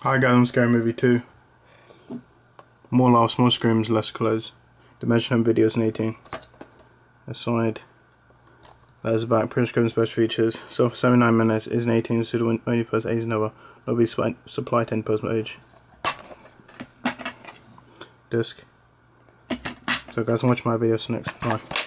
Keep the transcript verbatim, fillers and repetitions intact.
Hi guys, I'm Scary Movie two. More laughs, more screams, less clothes. Dimension Home Videos in eighteen. Aside. That is about Prince Scriven's best features. So for seventy-nine minutes is an eighteen suitable only post age never. Not be supply ten post age. Disc. So guys, watch my videos next. Bye.